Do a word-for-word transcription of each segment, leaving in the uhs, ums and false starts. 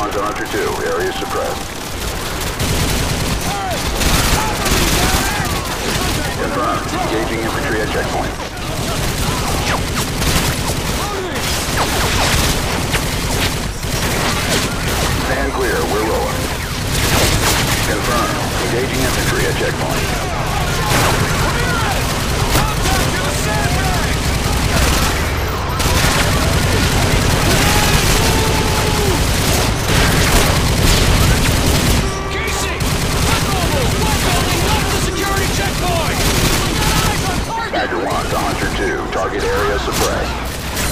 one to Hunter two. Area suppressed. Confirmed. Engaging infantry at checkpoint. Stand clear. We're rolling. Confirmed. Engaging infantry at checkpoint. Badger one to Hunter two. Target area suppressed.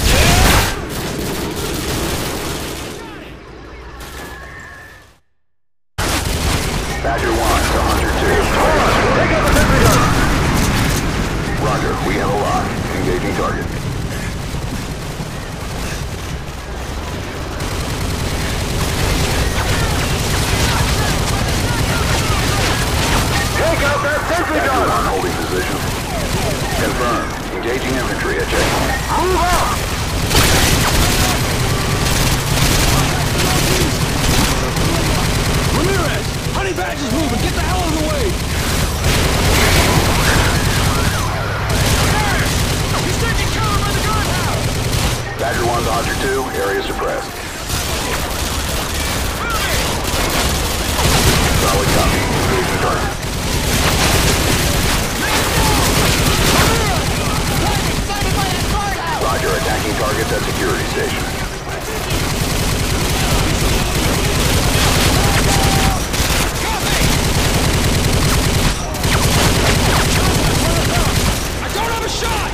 Badger one to Hunter two. Take out the sentry gun! Roger, we have a lock. Engaging target. Take out that sentry gun! Badger one holding position. Confirmed. Engaging infantry at checkpoint. Move out! Ramirez! Honey Badge is moving! Get the hell out of the way! Harris! He's taking cover by the guardhouse! Badger one to Hunter two. Area suppressed. Solid copy. Engaging target. Roger, attacking targets at security station. I don't have a shot!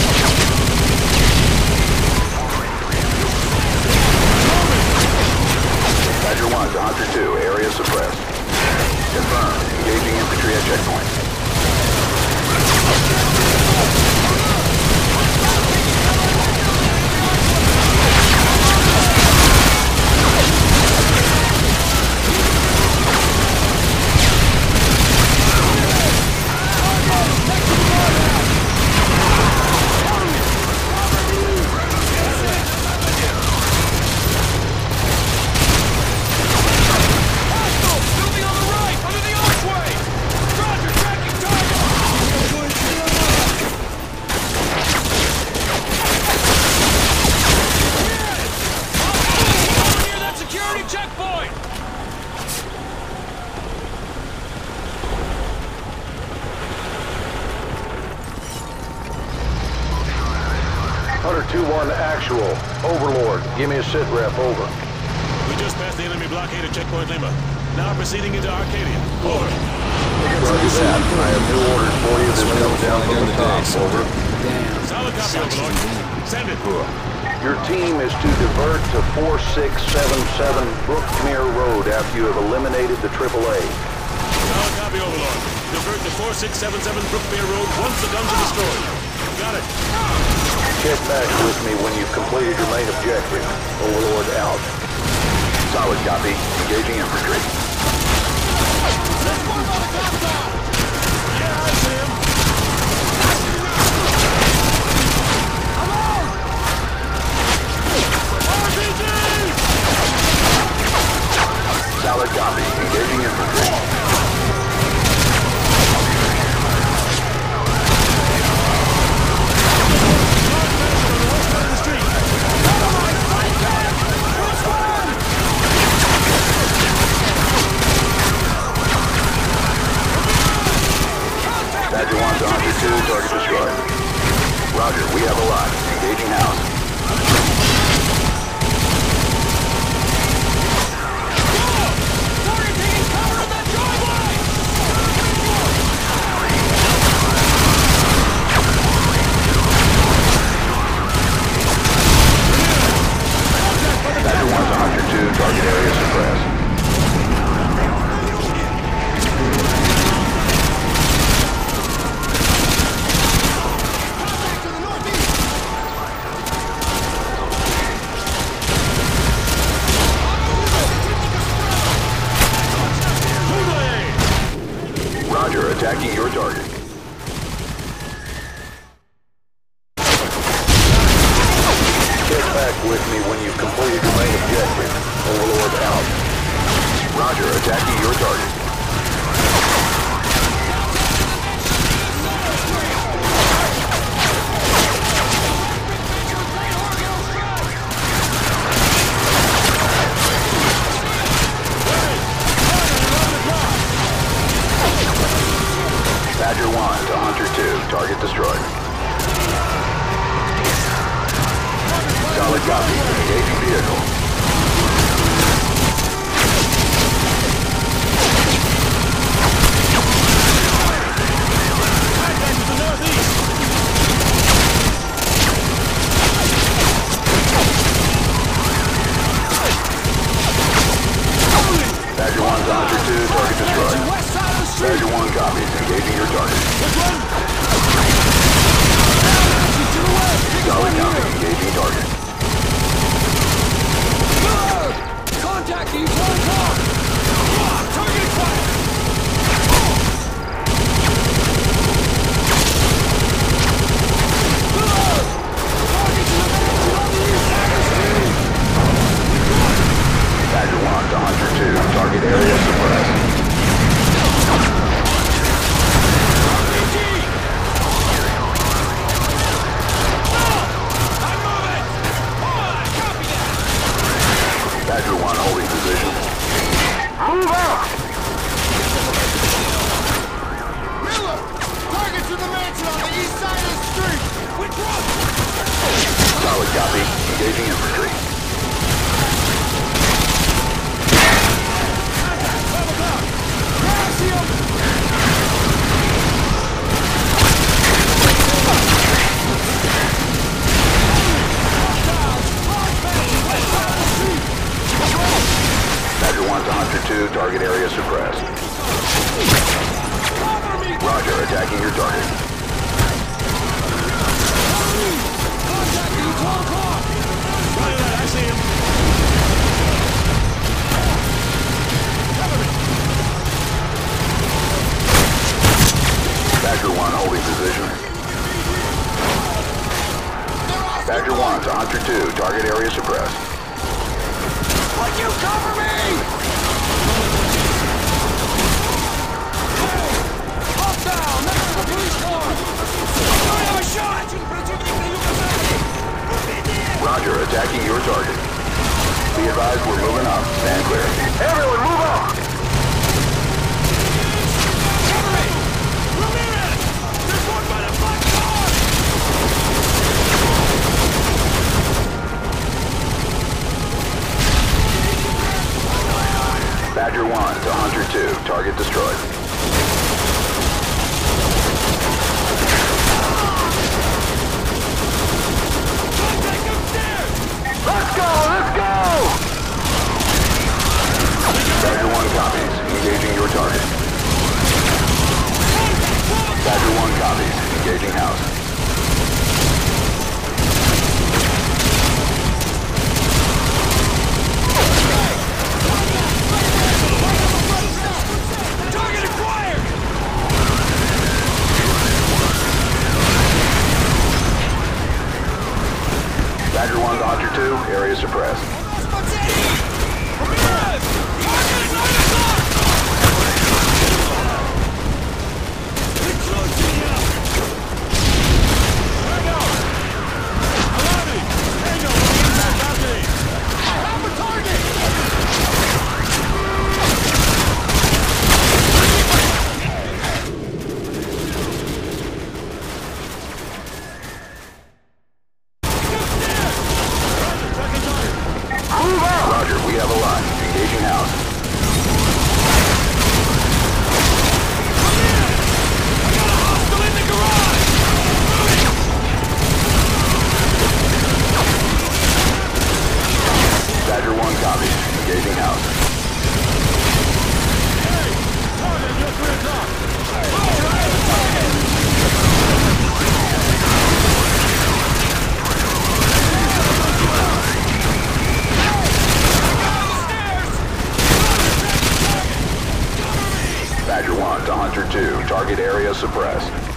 Badger one to Hunter two. Area suppressed. Confirmed. Engaging infantry at checkpoint. two one actual. Overlord, give me a sit rep, over. We just passed the enemy blockade at checkpoint Lima. Now proceeding into Arcadia. Over. Roger that. I have new orders for you. This comes down from the top, over. Damn. Solid copy, Overlord. Send it. Your team is to divert to four six seven seven Brookmere Road after you have eliminated the triple A. Solid copy, Overlord. Divert to four six seven seven Brookmere Road once the guns are destroyed. Got it. Check back with me when you've completed your main objective. Overlord out. Solid copy. Engaging infantry. Yeah, I see him. Solid copy. Engaging infantry. Badger one to Hunter two, target destroyed. Roger, we have a lock. Engaging house. Badger one to Hunter two, target area suppressed. back with me when you've completed your main objective. Overlord out. Roger, attacking your target. Badger one to Hunter two, target destroyed. Solid copy, engaging vehicle. Badger one to Hunter two, target destroyed. Badger one copies, engaging your target. Solid copy, engaging target. Contact the one car! Target fire! Badger one to Hunter two, target area suppressed. Badger one holding position. Move out! Miller! Targets in the mansion on the east side of the street! Which one? Solid copy, engaging infantry. Badger one to Hunter two, target area suppressed. Roger, attacking your target. I see him. Badger one holding position. Badger one to Hunter two, target area suppressed. Would you cover me? Up down, next to the police car! I have a shot! Roger, attacking your target. Be advised we're moving up. Stand clear. Everyone move up! Cover me! Ramirez! There's one by the black car! Badger one to Hunter two, target destroyed. Let's go! Let's go! Badger one copies, engaging your target. Badger one copies, engaging house. Target acquired! Badger one to Hunter two, area suppressed. Ramirez! Target is on the clock! We're closing up! Hang on! Alani! Hang on! I have a target! Roger, we have a line. Engaging house. Hostile in the garage! Badger one copies, engaging house. Hey! Target, you're three o'clock! All right, target! Badger one to Hunter two, target area suppressed.